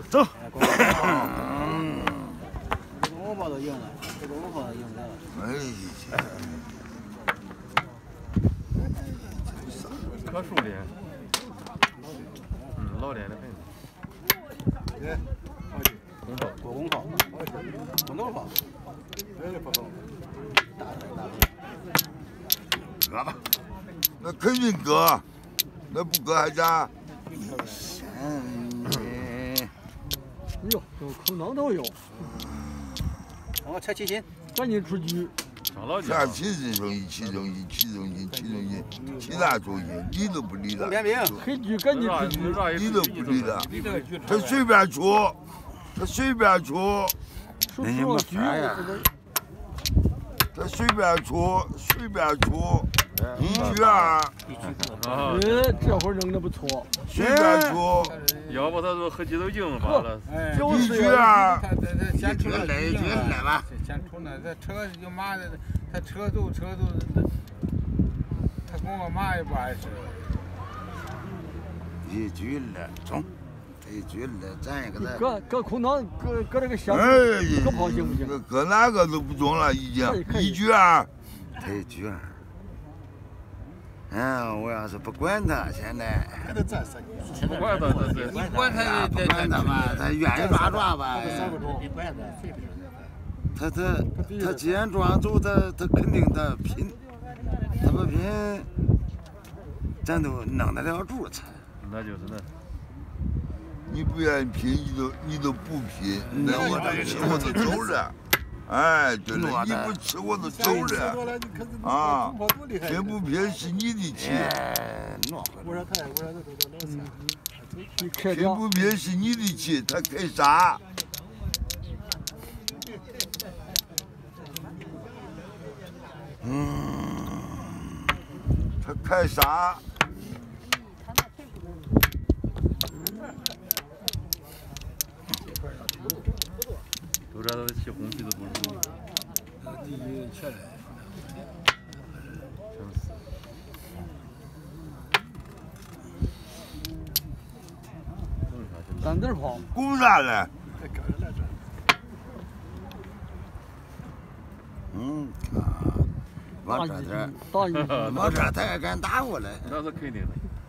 走。 我把都赢了，这个我把都赢了。 哎呀，可熟练。老练的很。 对，过公炮，公头炮， 割吧，那肯定割，那不割还咋？ 哟，这空档都有。 我拆七斤， 赶紧出局。 啥七斤重一起重一起重一起重一，其他重一理都不理了。 黑局赶紧出局， 理都不理了。他随便出，他随便出。 出了局， 他随便出，随便出。1局2。 这会儿扔的不错。 随便出。 要不他说合计都赢罢了。 1局2。 先出来1局来吧。先出来，这车就骂的，他车都，他跟我骂也不碍事。 1局2中，1局2咱一个。 搁空档，搁这个箱子， 搁跑行不行？ 搁哪个都不中了，已经。1局2。1局2。我要是不管他，现在。 不管他， 你管他，不管他吧，他愿意抓吧。你管他，随便。 他既然抓住他肯定他拼，他不拼，咱都弄得了主去。 那就是那。 你不愿意拼，你都不拼，那我这吃我都走了。哎，对了，你不吃我都走了。啊，拼不拼是你的气。拼不拼是你的气，他开啥？他开啥？ 都知道起红旗都不容易。 第一起来。 真是。 3点跑。 攻啥嘞？往这点，往这他也敢打过来。 那是肯定的。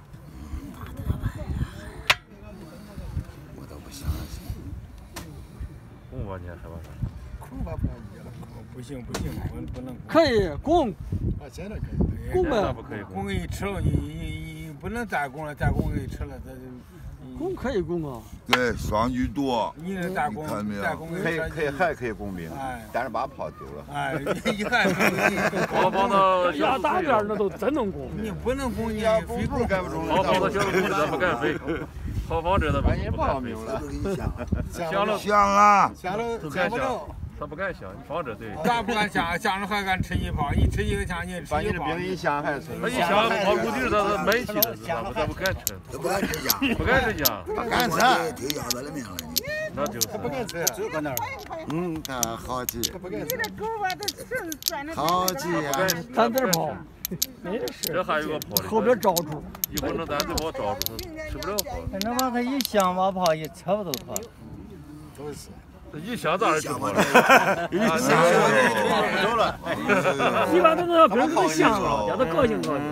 我都不相信。 攻吧，你还害怕啥？ 攻吧不让你了，不行，不能。 可以攻。 啊，现在可以。 攻呗。 不可以攻给你吃了，你不能再攻了，再攻给你吃了，这就。 攻可以攻啊。 对，双举多。 你这再攻， 还可以攻兵，但是把炮丢了。 哎，一看跑到压大边那都真能攻。 你不能攻，你飞不干不中。 跑到小路他不敢飞，跑方这他不敢飞。 想啊， 想了想不着。他不敢想，你放这对。 咋不敢想？想着还敢吃一炮，你吃一个枪，你吃一炮。 把你的兵一想还是。 他一想跑谷底，他是闷气的，他不敢吃。 不敢吃香。 不敢吃香。 不敢吃。丢要咱的命了你。 那就是。 他不敢吃，就搁那儿。 他好急。 他不敢吃。 你这狗吧，这绳拴的。 好急呀 ！3点跑。没事。 这还有个炮的。 后边罩住。 一会儿那3点炮罩住，他吃不了炮。 那把他一响把炮一扯不都脱了。 都是。 一响当然就跑了， 一响走了。 一般都是别人都响了，让他高兴高兴。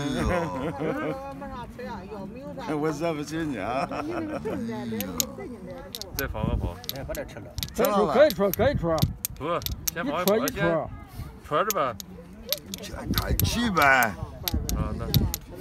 我惹不起你啊！ 再放个炮。 哎，把这吃了。 可以出。 不，先放一戳。 戳着呗。 看起呗。 啊，那。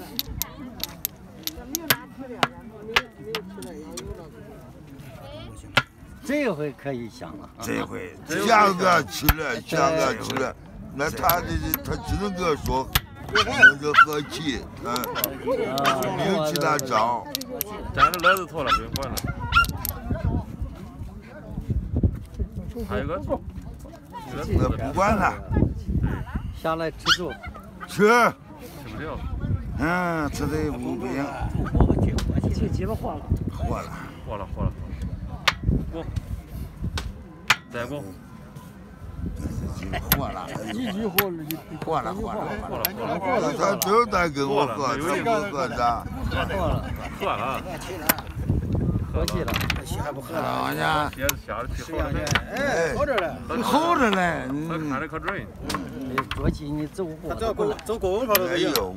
这回可以响了， 这回下个起来，那他只能个说，那个和气，没有其他招。 站着来就脱了，不用管了。还有个， 那不管他， 下来吃住， 吃不了。 吃的不行。 这鸡巴化了。 攻，再攻， 活了， 一局活了，他只在跟我喝，他不喝啥？ 喝了， 着急了。 还不喝了，人家鞋子下的挺好的， 哎，好着嘞， 好着嘞， 他看着可准。 着急你走过。 走公路跑都哎呦，